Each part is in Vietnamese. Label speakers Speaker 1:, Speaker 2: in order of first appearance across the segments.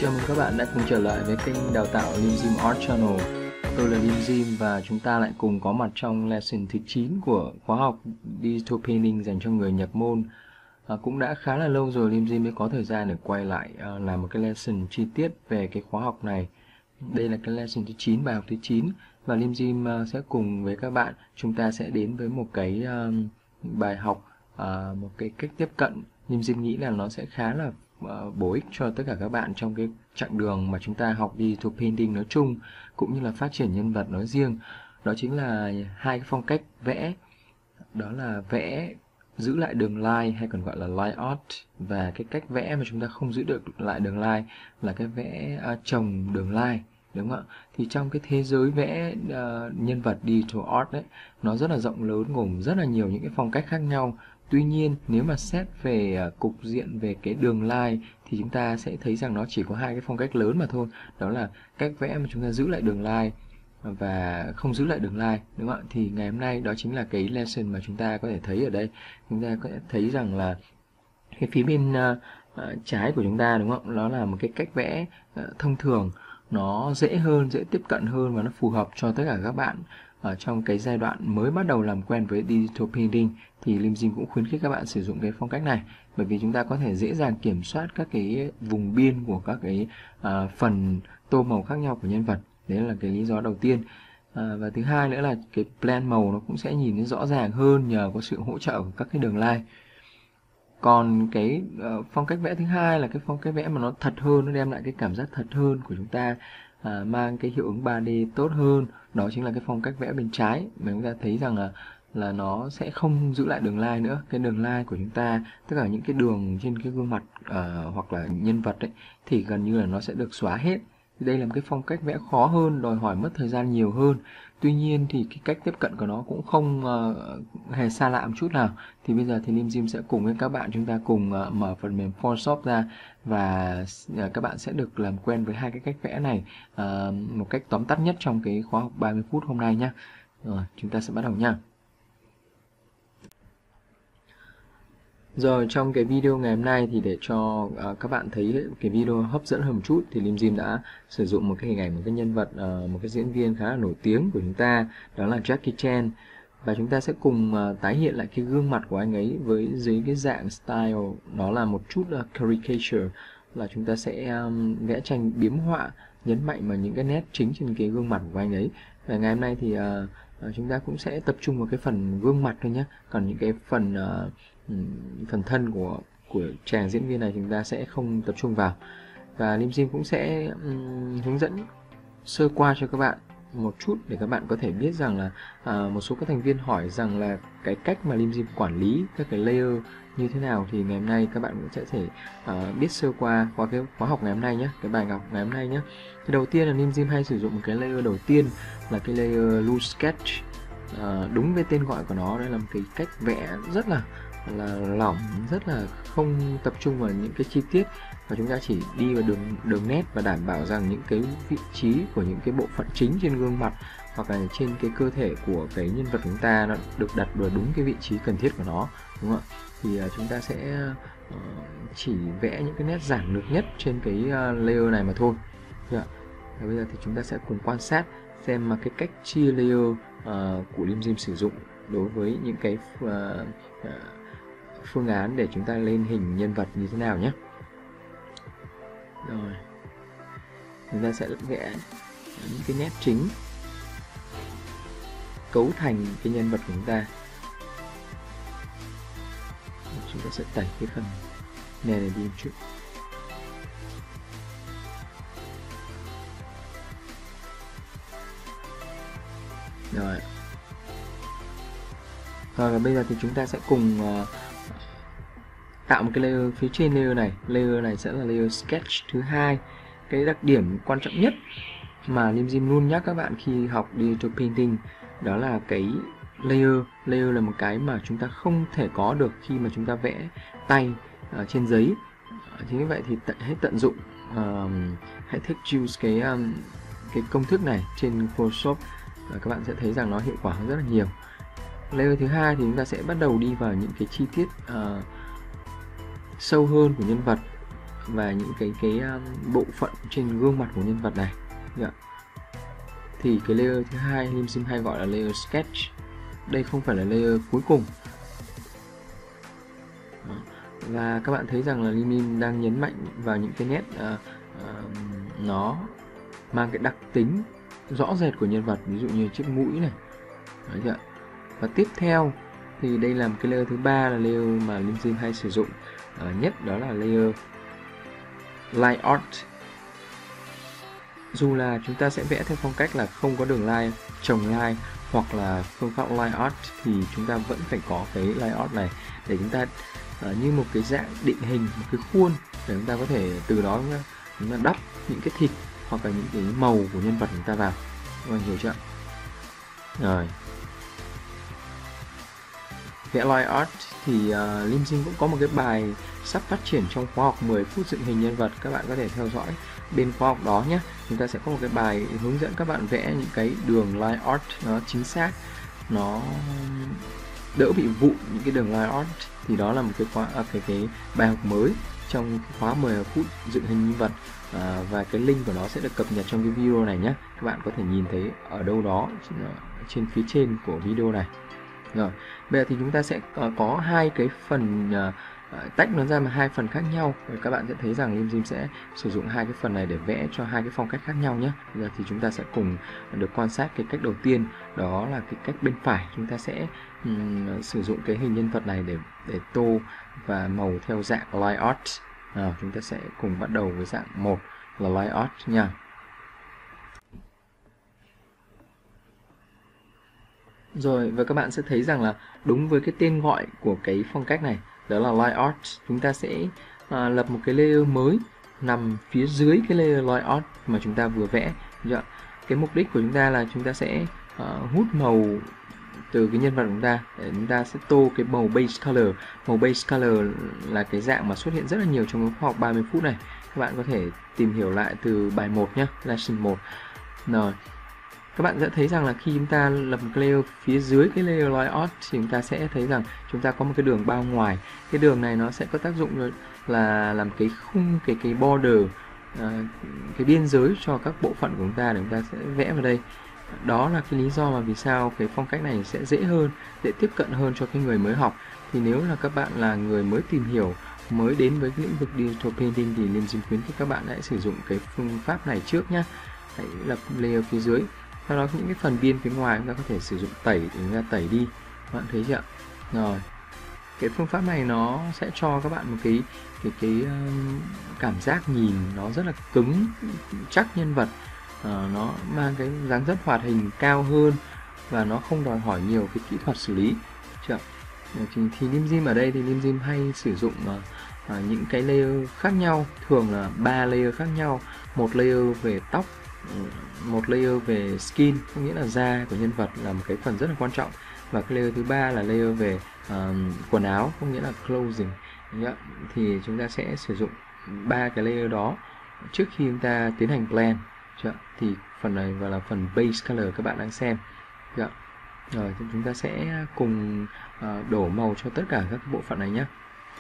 Speaker 1: Chào mừng các bạn đã cùng trở lại với kênh đào tạo Limzim Art Channel. Tôi là Limzim và chúng ta lại cùng có mặt trong lesson thứ 9 của khóa học Digital Painting dành cho người nhập môn. Cũng đã khá là lâu rồi Limzim mới có thời gian để quay lại làm một cái lesson chi tiết về cái khóa học này. Đây là cái lesson thứ 9, bài học thứ 9 và Limzim sẽ cùng với các bạn chúng ta sẽ đến với một cái bài học, một cái cách tiếp cận Limzim nghĩ là nó sẽ khá là bổ ích cho tất cả các bạn trong cái chặng đường mà chúng ta học Digital Painting nói chung cũng như là phát triển nhân vật nói riêng. Đó chính là hai cái phong cách vẽ, đó là vẽ giữ lại đường line hay còn gọi là line art, và cái cách vẽ mà chúng ta không giữ được lại đường line là cái vẽ chồng đường line, đúng không ạ? Thì trong cái thế giới vẽ nhân vật digital art đấy, nó rất là rộng lớn, gồm rất là nhiều những cái phong cách khác nhau. Tuy nhiên nếu mà xét về cục diện về cái đường line thì chúng ta sẽ thấy rằng nó chỉ có hai cái phong cách lớn mà thôi. Đó là cách vẽ mà chúng ta giữ lại đường line và không giữ lại đường line, đúng không ạ? Thì ngày hôm nay đó chính là cái lesson mà chúng ta có thể thấy ở đây. Chúng ta có thể thấy rằng là cái phía bên trái của chúng ta, đúng không? Nó là một cái cách vẽ thông thường, nó dễ hơn, dễ tiếp cận hơn và nó phù hợp cho tất cả các bạn ở trong cái giai đoạn mới bắt đầu làm quen với Digital Painting. Thì Limzim cũng khuyến khích các bạn sử dụng cái phong cách này, bởi vì chúng ta có thể dễ dàng kiểm soát các cái vùng biên của các cái phần tô màu khác nhau của nhân vật. Đấy là cái lý do đầu tiên. Và thứ hai nữa là cái blend màu nó cũng sẽ nhìn thấy rõ ràng hơn nhờ có sự hỗ trợ của các cái đường line. Còn cái phong cách vẽ thứ hai là cái phong cách vẽ mà nó thật hơn, nó đem lại cái cảm giác thật hơn của chúng ta, mang cái hiệu ứng 3D tốt hơn. Đó chính là cái phong cách vẽ bên trái, mà chúng ta thấy rằng là nó sẽ không giữ lại đường line nữa. Cái đường line của chúng ta, tất cả những cái đường trên cái gương mặt hoặc là nhân vật ấy, thì gần như là nó sẽ được xóa hết. Đây là một cái phong cách vẽ khó hơn, đòi hỏi mất thời gian nhiều hơn. Tuy nhiên thì cái cách tiếp cận của nó cũng không hề xa lạ một chút nào. Thì bây giờ thì Limzim sẽ cùng với các bạn chúng ta cùng mở phần mềm Photoshop ra, và các bạn sẽ được làm quen với hai cái cách vẽ này một cách tóm tắt nhất trong cái khóa học 30 phút hôm nay nhé. Rồi, chúng ta sẽ bắt đầu nha. Rồi, trong cái video ngày hôm nay thì để cho các bạn thấy cái video hấp dẫn hơn một chút thì Limzim đã sử dụng một cái hình ảnh, một cái nhân vật, một cái diễn viên khá là nổi tiếng của chúng ta, đó là Jackie Chan. Và chúng ta sẽ cùng tái hiện lại cái gương mặt của anh ấy với dưới cái dạng style đó là một chút caricature, là chúng ta sẽ vẽ tranh biếm họa, nhấn mạnh vào những cái nét chính trên cái gương mặt của anh ấy. Và ngày hôm nay thì chúng ta cũng sẽ tập trung vào cái phần gương mặt thôi nhé. Còn những cái phần thân của chàng diễn viên này chúng ta sẽ không tập trung vào. Và Limzim cũng sẽ hướng dẫn sơ qua cho các bạn một chút để các bạn có thể biết rằng là một số các thành viên hỏi rằng là cái cách mà Limzim quản lý các cái layer như thế nào, thì ngày hôm nay các bạn cũng sẽ thể biết sơ qua cái khóa học ngày hôm nay nhé, cái bài học ngày hôm nay nhé. Thì đầu tiên là Limzim hay sử dụng một cái layer đầu tiên là cái layer loose sketch. Đúng với tên gọi của nó, đây là một cái cách vẽ rất là lỏng, rất là không tập trung vào những cái chi tiết, và chúng ta chỉ đi vào đường nét và đảm bảo rằng những cái vị trí của những cái bộ phận chính trên gương mặt hoặc là trên cái cơ thể của cái nhân vật của chúng ta nó được đặt vào đúng cái vị trí cần thiết của nó, đúng không ạ? Thì chúng ta sẽ chỉ vẽ những cái nét giản lược nhất trên cái layer này mà thôi. Và bây giờ thì chúng ta sẽ cùng quan sát xem mà cái cách chia layer của Limzim sử dụng đối với những cái phương án để chúng ta lên hình nhân vật như thế nào nhé. Rồi, chúng ta sẽ vẽ những cái nét chính cấu thành cái nhân vật của chúng ta. Chúng ta sẽ tẩy cái phần này đi một chút. Rồi. Và bây giờ thì chúng ta sẽ cùng tạo một cái layer phía trên layer này. Layer này sẽ là layer sketch thứ hai. Cái đặc điểm quan trọng nhất mà Limzim luôn nhắc các bạn khi học Digital Painting đó là cái layer. Layer là một cái mà chúng ta không thể có được khi mà chúng ta vẽ tay trên giấy. Chính vì vậy thì hãy tận dụng, hãy thích use cái công thức này trên Photoshop, và các bạn sẽ thấy rằng nó hiệu quả hơn rất là nhiều. Layer thứ hai thì chúng ta sẽ bắt đầu đi vào những cái chi tiết sâu hơn của nhân vật. và những cái bộ phận trên gương mặt của nhân vật này. Thì cái layer thứ hai Lim Dim hay gọi là layer sketch. Đây không phải là layer cuối cùng. Và các bạn thấy rằng là Lim Dim đang nhấn mạnh vào những cái nét nó mang cái đặc tính rõ rệt của nhân vật, ví dụ như chiếc mũi này. Đấy chưa? Và tiếp theo thì đây là một cái layer thứ ba, là layer mà Lim Dim hay sử dụng nhất, đó là layer line art. Dù là chúng ta sẽ vẽ theo phong cách là không có đường line, chồng line hoặc là phương pháp line art, thì chúng ta vẫn phải có cái line art này để chúng ta như một cái dạng định hình, một cái khuôn để chúng ta có thể từ đó chúng ta đắp những cái thịt hoặc là những cái màu của nhân vật chúng ta vào. Các bạn hiểu chưa? Rồi. Vẽ line art thì Lim Dim cũng có một cái bài sắp phát triển trong khóa học 10 phút dựng hình nhân vật, các bạn có thể theo dõi bên khóa học đó nhé. Chúng ta sẽ có một cái bài hướng dẫn các bạn vẽ những cái đường line art nó chính xác, nó đỡ bị vụn những cái đường line art. Thì đó là một cái cái bài học mới trong khóa 10 phút dựng hình nhân vật, và cái link của nó sẽ được cập nhật trong cái video này nhé. Các bạn có thể nhìn thấy ở đâu đó trên phía trên của video này. Rồi, bây giờ thì chúng ta sẽ có hai cái phần tách nó ra mà hai phần khác nhau. Rồi các bạn sẽ thấy rằng Lim Dim sẽ sử dụng hai cái phần này để vẽ cho hai cái phong cách khác nhau nhé. Bây giờ thì chúng ta sẽ cùng được quan sát cái cách đầu tiên, đó là cái cách bên phải. Chúng ta sẽ sử dụng cái hình nhân vật này để tô và màu theo dạng line art. Chúng ta sẽ cùng bắt đầu với dạng 1 là line art nha. Rồi, và các bạn sẽ thấy rằng là đúng với cái tên gọi của cái phong cách này, đó là line art, chúng ta sẽ lập một cái layer mới nằm phía dưới cái layer line art mà chúng ta vừa vẽ. Cái mục đích của chúng ta là chúng ta sẽ hút màu từ cái nhân vật của chúng ta để chúng ta sẽ tô cái màu base color. Màu base color là cái dạng mà xuất hiện rất là nhiều trong cái khóa học 30 phút này. Các bạn có thể tìm hiểu lại từ bài 1 nhé, lesson 1. Rồi, các bạn sẽ thấy rằng là khi chúng ta lập một cái layer phía dưới cái layer line art thì chúng ta sẽ thấy rằng chúng ta có một cái đường bao ngoài. Cái đường này nó sẽ có tác dụng là làm cái khung, cái border, cái biên giới cho các bộ phận của chúng ta để chúng ta sẽ vẽ vào đây. Đó là cái lý do mà vì sao cái phong cách này sẽ dễ hơn, dễ tiếp cận hơn cho cái người mới học. Thì nếu là các bạn là người mới tìm hiểu, mới đến với cái lĩnh vực digital painting thì Lim Dim khuyến khích các bạn hãy sử dụng cái phương pháp này trước nhé. Hãy lập layer phía dưới. Sau đó những cái phần biên phía ngoài chúng ta có thể sử dụng tẩy để chúng ta tẩy đi. Các bạn thấy chưa? Rồi, cái phương pháp này nó sẽ cho các bạn một cái cảm giác nhìn nó rất là cứng chắc nhân vật, nó mang cái dáng dấp hoạt hình cao hơn và nó không đòi hỏi nhiều cái kỹ thuật xử lý. Thì Lim Dim ở đây thì Lim Dim hay sử dụng những cái layer khác nhau, thường là 3 layer khác nhau. Một layer về tóc, một layer về skin, có nghĩa là da của nhân vật là một cái phần rất là quan trọng, và cái layer thứ ba là layer về quần áo, có nghĩa là clothing. Thì chúng ta sẽ sử dụng 3 cái layer đó trước khi chúng ta tiến hành blend. Thì phần này gọi là phần base color các bạn đang xem. Rồi thì chúng ta sẽ cùng đổ màu cho tất cả các bộ phận này nhé.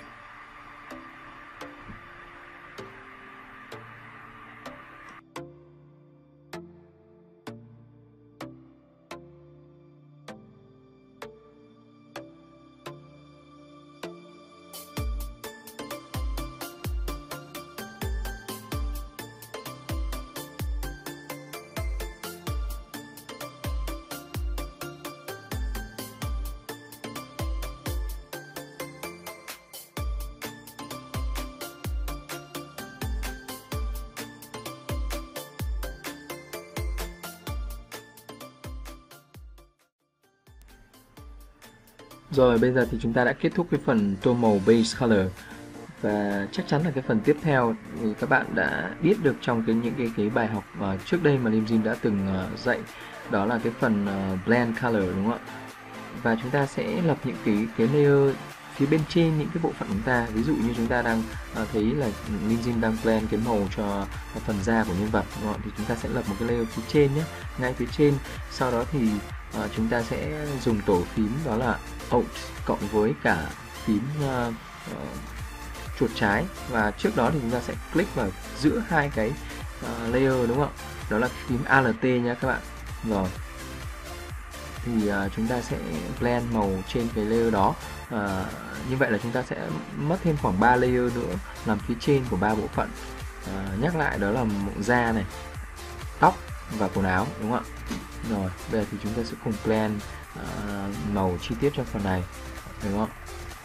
Speaker 1: Rồi bây giờ thì chúng ta đã kết thúc cái phần tô màu base color, và chắc chắn là cái phần tiếp theo thì các bạn đã biết được trong những cái bài học trước đây mà Lim Dim đã từng dạy, đó là cái phần blend color, đúng không ạ? Và chúng ta sẽ lập những cái layer phía bên trên những cái bộ phận của chúng ta. Ví dụ như chúng ta đang thấy là Lim Dim đang blend cái màu cho phần da của nhân vật, đúng không? Thì chúng ta sẽ lập một cái layer phía trên nhé, ngay phía trên. Sau đó thì chúng ta sẽ dùng tổ phím đó là Alt cộng với cả phím chuột trái, và trước đó thì chúng ta sẽ click vào giữa hai cái layer, đúng không ạ? Đó là phím Alt nha các bạn. Rồi thì chúng ta sẽ blend màu trên cái layer đó. Như vậy là chúng ta sẽ mất thêm khoảng 3 layer nữa làm phía trên của 3 bộ phận. Nhắc lại đó là da này, tóc và quần áo, đúng không ạ? Rồi bây giờ thì chúng ta sẽ cùng blend màu chi tiết cho phần này, đúng không?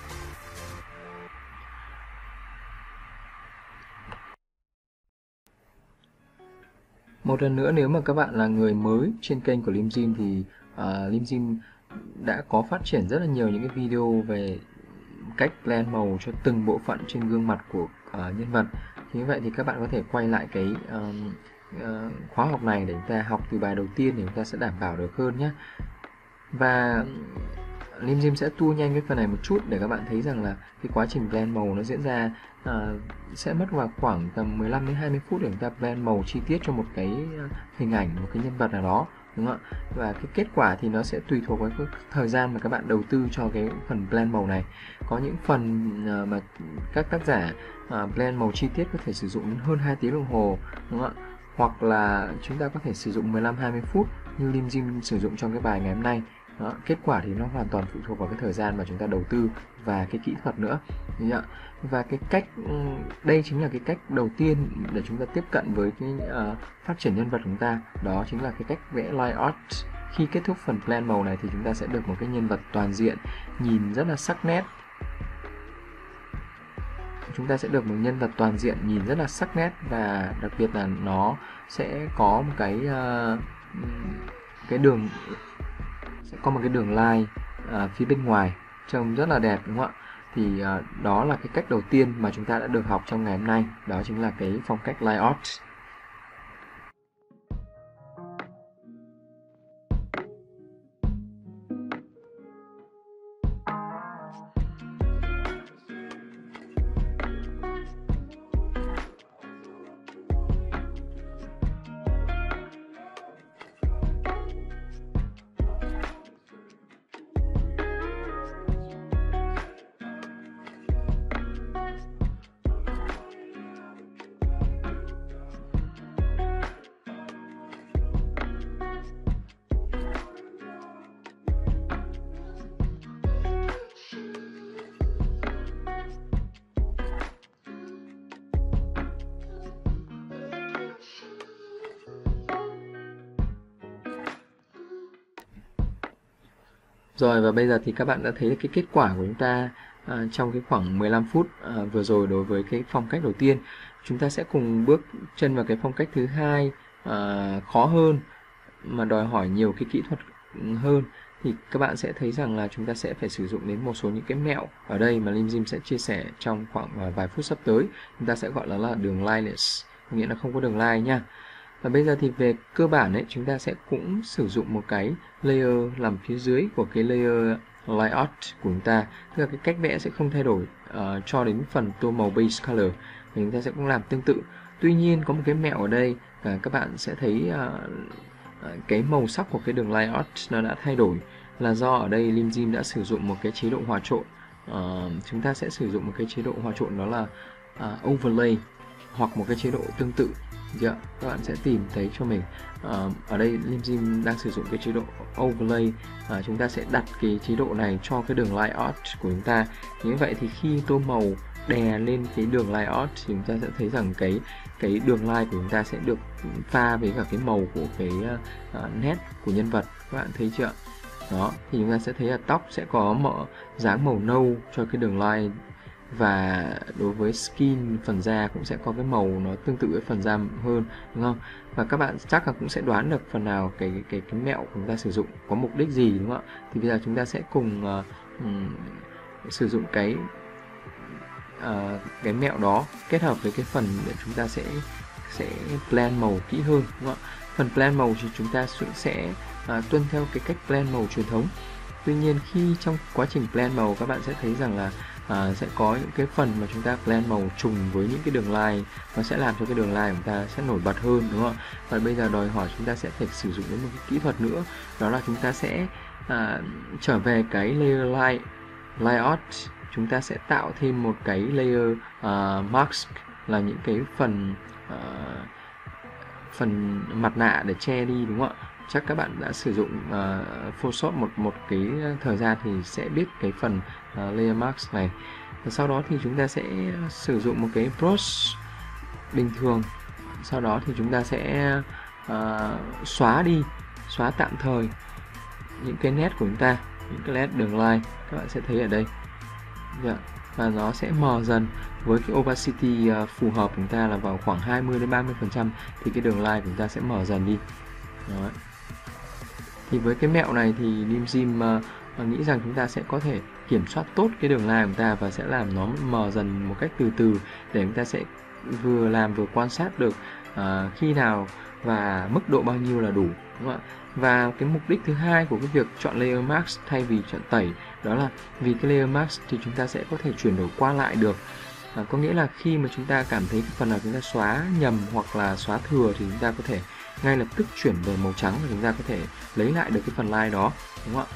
Speaker 1: Một lần nữa, nếu mà các bạn là người mới trên kênh của Limzim thì Limzim đã có phát triển rất là nhiều những cái video về cách blend màu cho từng bộ phận trên gương mặt của nhân vật. Như vậy thì các bạn có thể quay lại cái khóa học này để chúng ta học từ bài đầu tiên để chúng ta sẽ đảm bảo được hơn nhé. Và Limzim sẽ tua nhanh cái phần này một chút để các bạn thấy rằng là cái quá trình blend màu nó diễn ra sẽ mất vào khoảng tầm 15 đến 20 phút để chúng ta blend màu chi tiết cho một cái hình ảnh, một cái nhân vật nào đó, đúng không ạ? Và cái kết quả thì nó sẽ tùy thuộc vào cái thời gian mà các bạn đầu tư cho cái phần blend màu này. Có những phần mà các tác giả blend màu chi tiết có thể sử dụng đến hơn 2 tiếng đồng hồ, đúng không ạ? Hoặc là chúng ta có thể sử dụng 15-20 phút như Limzim sử dụng trong cái bài ngày hôm nay. Đó, kết quả thì nó hoàn toàn phụ thuộc vào cái thời gian mà chúng ta đầu tư và cái kỹ thuật nữa. Và cái cách đây chính là cái cách đầu tiên để chúng ta tiếp cận với cái phát triển nhân vật của chúng ta. Đó chính là cái cách vẽ line art. Khi kết thúc phần blend màu này thì chúng ta sẽ được một cái nhân vật toàn diện nhìn rất là sắc nét. Chúng ta sẽ được một nhân vật toàn diện nhìn rất là sắc nét, và đặc biệt là nó sẽ có một cái đường, sẽ có một cái đường line phía bên ngoài trông rất là đẹp, đúng không ạ? Thì đó là cái cách đầu tiên mà chúng ta đã được học trong ngày hôm nay, đó chính là cái phong cách line art. Rồi, và bây giờ thì các bạn đã thấy được cái kết quả của chúng ta trong cái khoảng 15 phút vừa rồi đối với cái phong cách đầu tiên. Chúng ta sẽ cùng bước chân vào cái phong cách thứ hai, khó hơn mà đòi hỏi nhiều cái kỹ thuật hơn. Thì các bạn sẽ thấy rằng là chúng ta sẽ phải sử dụng đến một số những cái mẹo ở đây mà Limzim sẽ chia sẻ trong khoảng vài phút sắp tới. Chúng ta sẽ gọi là đường lineless, nghĩa là không có đường line nha. Và bây giờ thì về cơ bản ấy, chúng ta sẽ cũng sử dụng một cái layer làm phía dưới của cái layer line art của chúng ta. Tức là cái cách vẽ sẽ không thay đổi cho đến phần tô màu base color. Thì chúng ta sẽ cũng làm tương tự. Tuy nhiên có một cái mẹo ở đây, các bạn sẽ thấy cái màu sắc của cái đường line art nó đã thay đổi, là do ở đây Limzim đã sử dụng một cái chế độ hòa trộn. Chúng ta sẽ sử dụng một cái chế độ hòa trộn đó là overlay, hoặc một cái chế độ tương tự. Các bạn sẽ tìm thấy cho mình. Ở đây Limzim đang sử dụng cái chế độ overlay. Chúng ta sẽ đặt cái chế độ này cho cái đường line art của chúng ta. Như vậy thì khi tô màu đè lên cái đường line art thì chúng ta sẽ thấy rằng cái đường line của chúng ta sẽ được pha với cả cái màu của cái nét của nhân vật. Các bạn thấy chưa? Đó, thì chúng ta sẽ thấy là tóc sẽ có dáng màu nâu cho cái đường line, và đối với skin, phần da cũng sẽ có cái màu nó tương tự với phần da hơn, đúng không? Và các bạn chắc là cũng sẽ đoán được phần nào cái mẹo của chúng ta sử dụng có mục đích gì, đúng không ạ? Thì bây giờ chúng ta sẽ cùng sử dụng cái mẹo đó kết hợp với cái phần để chúng ta sẽ blend màu kỹ hơn, đúng không ạ? Phần blend màu thì chúng ta sẽ tuân theo cái cách blend màu truyền thống. Tuy nhiên khi trong quá trình blend màu, các bạn sẽ thấy rằng là sẽ có những cái phần mà chúng ta blend màu trùng với những cái đường line, nó sẽ làm cho cái đường line của chúng ta sẽ nổi bật hơn, đúng không? Và bây giờ đòi hỏi chúng ta sẽ phải sử dụng đến một cái kỹ thuật nữa, đó là chúng ta sẽ trở về cái layer line art chúng ta sẽ tạo thêm một cái layer mask, là những cái phần mặt nạ để che đi, đúng không ạ? Chắc các bạn đã sử dụng Photoshop một cái thời gian thì sẽ biết cái phần layer mask này. Và sau đó thì chúng ta sẽ sử dụng một cái brush bình thường. Sau đó thì chúng ta sẽ xóa tạm thời những cái nét của chúng ta, những cái nét đường line các bạn sẽ thấy ở đây. Và nó sẽ mờ dần với cái opacity phù hợp của chúng ta là vào khoảng 20 đến 30% thì cái đường line của chúng ta sẽ mờ dần đi. Đó. Thì với cái mẹo này thì Limzim nghĩ rằng chúng ta sẽ có thể kiểm soát tốt cái đường line của chúng ta và sẽ làm nó mờ dần một cách từ từ, để chúng ta sẽ vừa làm vừa quan sát được khi nào và mức độ bao nhiêu là đủ, đúng không ạ? Và cái mục đích thứ hai của cái việc chọn layer mask thay vì chọn tẩy, đó là vì cái layer mask thì chúng ta sẽ có thể chuyển đổi qua lại được. Có nghĩa là khi mà chúng ta cảm thấy cái phần nào chúng ta xóa nhầm hoặc là xóa thừa thì chúng ta có thể ngay lập tức chuyển về màu trắng và chúng ta có thể lấy lại được cái phần line đó, đúng không ạ?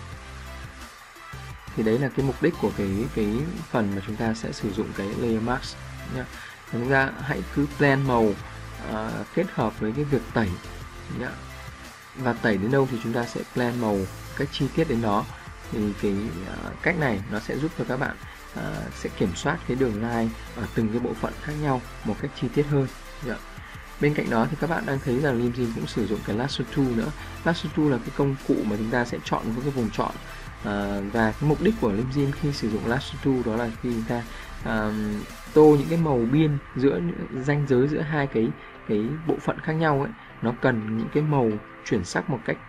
Speaker 1: Thì đấy là cái mục đích của cái phần mà chúng ta sẽ sử dụng cái layer mask nhá. Chúng ta hãy cứ blend màu kết hợp với cái việc tẩy nhá. Và tẩy đến đâu thì chúng ta sẽ blend màu cách chi tiết đến đó. Thì cái cách này nó sẽ giúp cho các bạn sẽ kiểm soát cái đường line ở từng cái bộ phận khác nhau một cách chi tiết hơn. Bên cạnh đó thì các bạn đang thấy rằng Limzim cũng sử dụng cái lasso tool nữa. Lasso tool là cái công cụ mà chúng ta sẽ chọn với cái vùng chọn. Và cái mục đích của Limzim khi sử dụng lasso tool đó là khi chúng ta tô những cái màu biên giữa ranh giới giữa hai cái bộ phận khác nhau ấy, nó cần những cái màu chuyển sắc một cách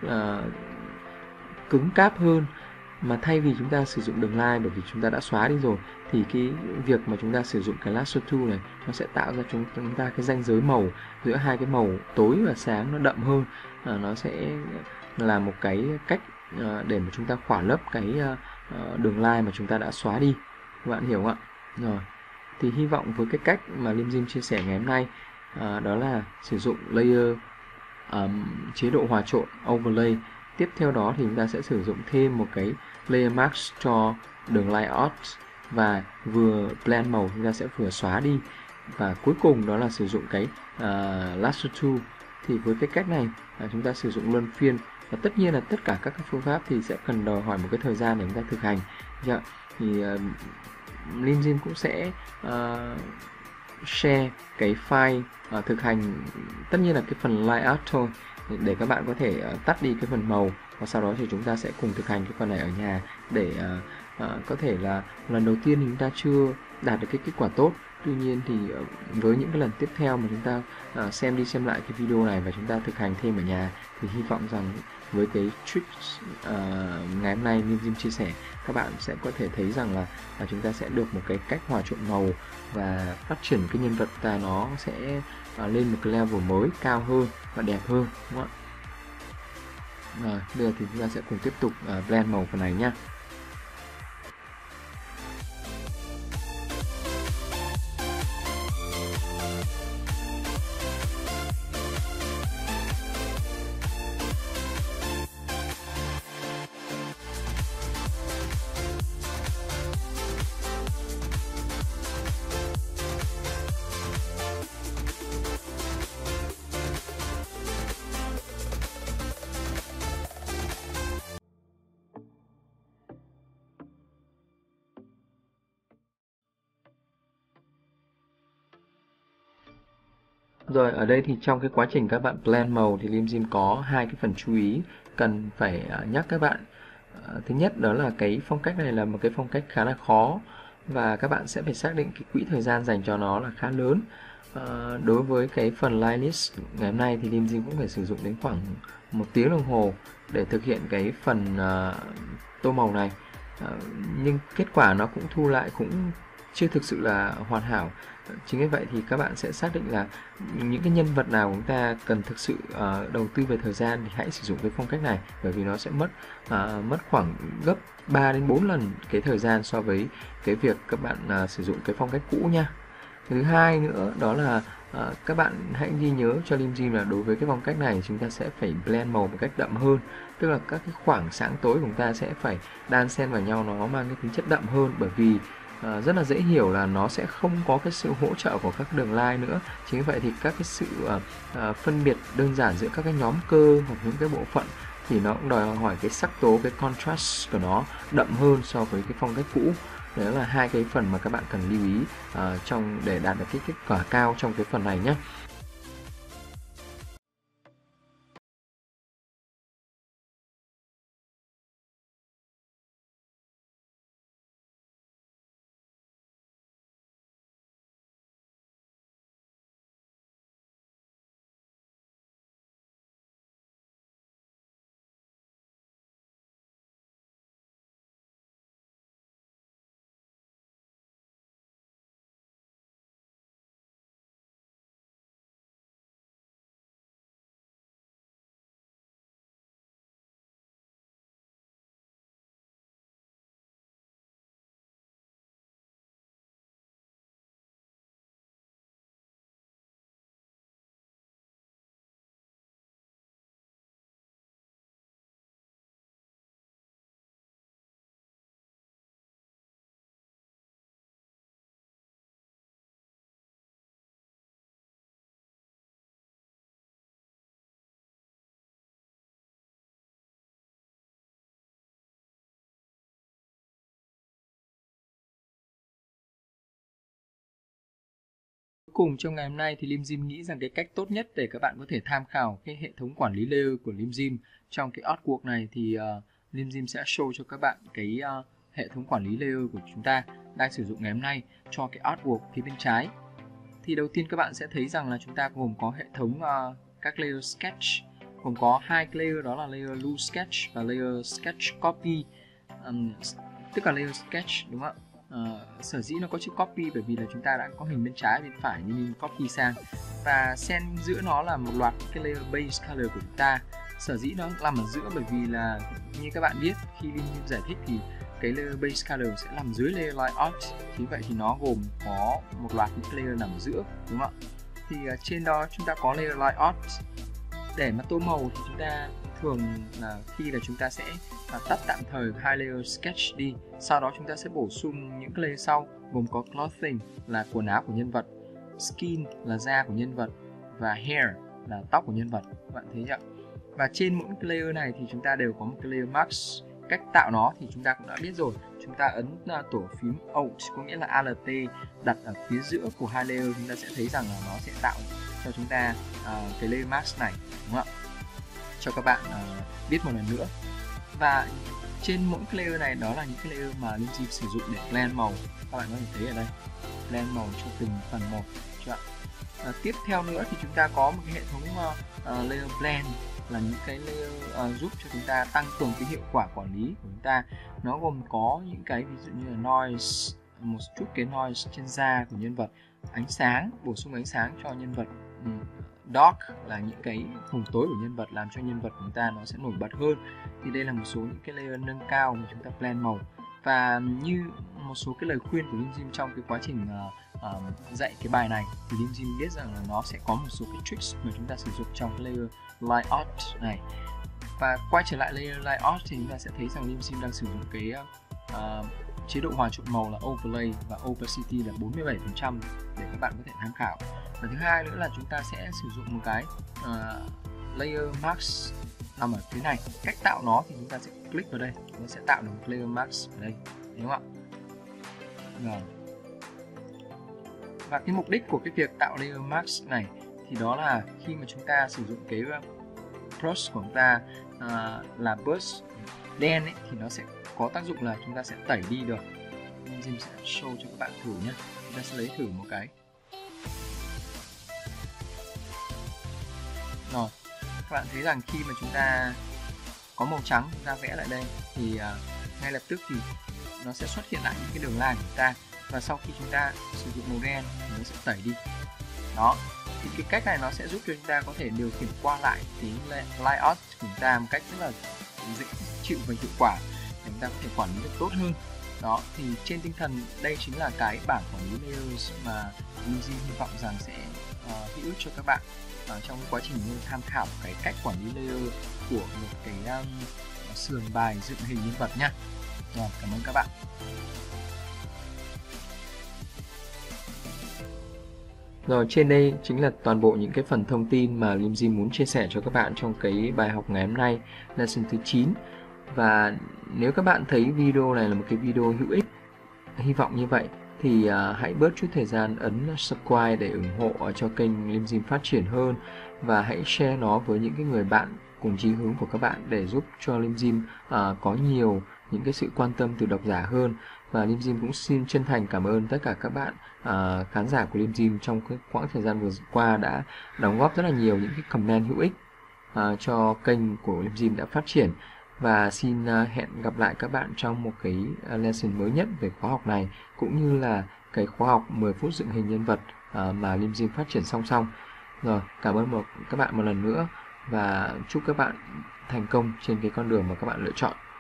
Speaker 1: cứng cáp hơn, mà thay vì chúng ta sử dụng đường line bởi vì chúng ta đã xóa đi rồi, thì cái việc mà chúng ta sử dụng cái lasso tool này nó sẽ tạo ra chúng ta cái ranh giới màu giữa hai cái màu tối và sáng nó đậm hơn. Nó sẽ là một cái cách để mà chúng ta khỏa lấp cái đường line mà chúng ta đã xóa đi. Các bạn hiểu không ạ? Rồi, thì hy vọng với cái cách mà Limzim chia sẻ ngày hôm nay, đó là sử dụng layer chế độ hòa trộn overlay. Tiếp theo đó thì chúng ta sẽ sử dụng thêm một cái layer mask cho đường line out, và vừa blend màu chúng ta sẽ vừa xóa đi, và cuối cùng đó là sử dụng cái lasso tool. Thì với cái cách này chúng ta sử dụng luân phiên, và tất nhiên là tất cả các phương pháp thì sẽ cần đòi hỏi một cái thời gian để chúng ta thực hành. Thì Limzim cũng sẽ share cái file thực hành, tất nhiên là cái phần layout thôi, để các bạn có thể tắt đi cái phần màu, và sau đó thì chúng ta sẽ cùng thực hành cái phần này ở nhà, để có thể là lần đầu tiên thì chúng ta chưa đạt được cái kết quả tốt. Tuy nhiên thì với những cái lần tiếp theo mà chúng ta xem đi xem lại cái video này và chúng ta thực hành thêm ở nhà, thì hy vọng rằng với cái trick ngày hôm nay Limzim chia sẻ, các bạn sẽ có thể thấy rằng là chúng ta sẽ được một cái cách hòa trộn màu và phát triển cái nhân vật ta nó sẽ lên một cái level mới cao hơn và đẹp hơn, đúng không ạ? Rồi, bây giờ thì chúng ta sẽ cùng tiếp tục blend màu phần này nhá. Rồi, ở đây thì trong cái quá trình các bạn blend màu thì Limzim có hai cái phần chú ý cần phải nhắc các bạn. Thứ nhất đó là cái phong cách này là một cái phong cách khá là khó, và các bạn sẽ phải xác định cái quỹ thời gian dành cho nó là khá lớn. Đối với cái phần line list ngày hôm nay thì Limzim cũng phải sử dụng đến khoảng 1 tiếng đồng hồ để thực hiện cái phần tô màu này. Nhưng kết quả nó cũng thu lại cũng chưa thực sự là hoàn hảo. Chính vì vậy thì các bạn sẽ xác định là những cái nhân vật nào chúng ta cần thực sự đầu tư về thời gian thì hãy sử dụng cái phong cách này, bởi vì nó sẽ mất khoảng gấp 3 đến 4 lần cái thời gian so với cái việc các bạn sử dụng cái phong cách cũ nha. Thứ hai nữa đó là các bạn hãy ghi nhớ cho Limzim là đối với cái phong cách này chúng ta sẽ phải blend màu một cách đậm hơn, tức là các cái khoảng sáng tối của chúng ta sẽ phải đan xen vào nhau, nó mang cái tính chất đậm hơn, bởi vì rất là dễ hiểu là nó sẽ không có cái sự hỗ trợ của các đường line nữa. Chính vì vậy thì các cái sự phân biệt đơn giản giữa các cái nhóm cơ hoặc những cái bộ phận thì nó cũng đòi hỏi cái sắc tố, cái contrast của nó đậm hơn so với cái phong cách cũ. Đó là hai cái phần mà các bạn cần lưu ý để đạt được cái kết quả cao trong cái phần này nhé. Cùng trong ngày hôm nay thì Limzim nghĩ rằng cái cách tốt nhất để các bạn có thể tham khảo cái hệ thống quản lý layer của Limzim trong cái artwork này thì Limzim sẽ show cho các bạn cái hệ thống quản lý layer của chúng ta đang sử dụng ngày hôm nay cho cái artwork phía bên trái. Thì đầu tiên các bạn sẽ thấy rằng là chúng ta gồm có hệ thống các layer sketch, gồm có hai layer, đó là layer loose sketch và layer sketch copy, tức là layer sketch, đúng không ạ? Sở dĩ nó có chữ copy bởi vì là chúng ta đã có hình bên trái bên phải nhưng mình copy sang, và xen giữa nó là một loạt cái layer base color của chúng ta. Sở dĩ nó nằm ở giữa bởi vì là như các bạn biết khi Linh giải thích thì cái layer base color sẽ nằm dưới layer light art, chính vậy thì nó gồm có một loạt những layer nằm ở giữa, đúng không ạ? Thì trên đó chúng ta có layer light art. Để mà tô màu thì chúng ta thường là khi là chúng ta sẽ tắt tạm thời hai layer sketch đi, sau đó chúng ta sẽ bổ sung những cái layer sau, gồm có clothing là quần áo của nhân vật, skin là da của nhân vật, và hair là tóc của nhân vật. Các bạn thấy chưa? Và trên mỗi cái layer này thì chúng ta đều có một cái layer mask. Cách tạo nó thì chúng ta cũng đã biết rồi, chúng ta ấn tổ phím Alt, có nghĩa là Alt, đặt ở phía giữa của hai layer, chúng ta sẽ thấy rằng là nó sẽ tạo cho chúng ta cái layer mask này, đúng không ạ? Cho các bạn biết một lần nữa. Và trên mỗi cái layer này đó là những cái layer mà Limzim sử dụng để blend màu. Các bạn có thể thấy ở đây, blend màu cho từng phần một. Tiếp theo nữa thì chúng ta có một cái hệ thống layer blend, là những cái layer giúp cho chúng ta tăng cường cái hiệu quả quản lý của chúng ta. Nó gồm có những cái ví dụ như là noise, một chút cái noise trên da của nhân vật, ánh sáng, bổ sung ánh sáng cho nhân vật, dark là những cái vùng tối của nhân vật làm cho nhân vật của chúng ta nó sẽ nổi bật hơn. Thì đây là một số những cái layer nâng cao mà chúng ta blend màu. Và như một số cái lời khuyên của Limzim trong cái quá trình dạy cái bài này thì Limzim biết rằng là nó sẽ có một số cái tricks mà chúng ta sử dụng trong cái layer light art này. Và quay trở lại layer light art thì chúng ta sẽ thấy rằng Limzim đang sử dụng cái chế độ hòa trộn màu là overlay và opacity là 47% để các bạn có thể tham khảo. Và thứ hai nữa là chúng ta sẽ sử dụng một cái layer mask nằm ở phía này. Cách tạo nó thì chúng ta sẽ click vào đây, nó sẽ tạo được một layer mask ở đây, đúng không ạ? Rồi. Và cái mục đích của cái việc tạo layer mask này thì đó là khi mà chúng ta sử dụng cái brush của chúng ta là brush đen ấy, thì nó sẽ có tác dụng là chúng ta sẽ tẩy đi được. Mình sẽ show cho các bạn thử nhé. Chúng ta sẽ lấy thử một cái. Rồi, các bạn thấy rằng khi mà chúng ta có màu trắng, chúng ta vẽ lại đây thì ngay lập tức thì nó sẽ xuất hiện lại những cái đường line của chúng ta. Và sau khi chúng ta sử dụng màu đen thì nó sẽ tẩy đi. Đó, thì cái cách này nó sẽ giúp cho chúng ta có thể điều khiển qua lại cái layout của chúng ta một cách rất là dễ chịu và hiệu quả để chúng ta có thể quản lý được tốt hơn. Đó, thì trên tinh thần đây chính là cái bảng quản lý layers mà Limzim hy vọng rằng sẽ hữu ích cho các bạn trong quá trình tham khảo cái cách quản lý layer của một cái sườn bài dựng hình nhân vật nha. Rồi, cảm ơn các bạn. Rồi, trên đây chính là toàn bộ những cái phần thông tin mà Lim Dim muốn chia sẻ cho các bạn trong cái bài học ngày hôm nay, lesson thứ 9. Và nếu các bạn thấy video này là một cái video hữu ích, hy vọng như vậy, thì hãy bớt chút thời gian ấn subscribe để ủng hộ cho kênh Lim Dim phát triển hơn, và hãy share nó với những cái người bạn cùng chí hướng của các bạn để giúp cho Lim Dim có nhiều những cái sự quan tâm từ độc giả hơn. Và Lim Dim cũng xin chân thành cảm ơn tất cả các bạn khán giả của Lim Dim trong cái quãng thời gian vừa qua đã đóng góp rất là nhiều những cái comment hữu ích cho kênh của Lim Dim đã phát triển. Và xin hẹn gặp lại các bạn trong một cái lesson mới nhất về khóa học này, cũng như là cái khóa học 10 phút dựng hình nhân vật mà Lim Dim phát triển song song. Rồi, cảm ơn các bạn một lần nữa và chúc các bạn thành công trên cái con đường mà các bạn lựa chọn.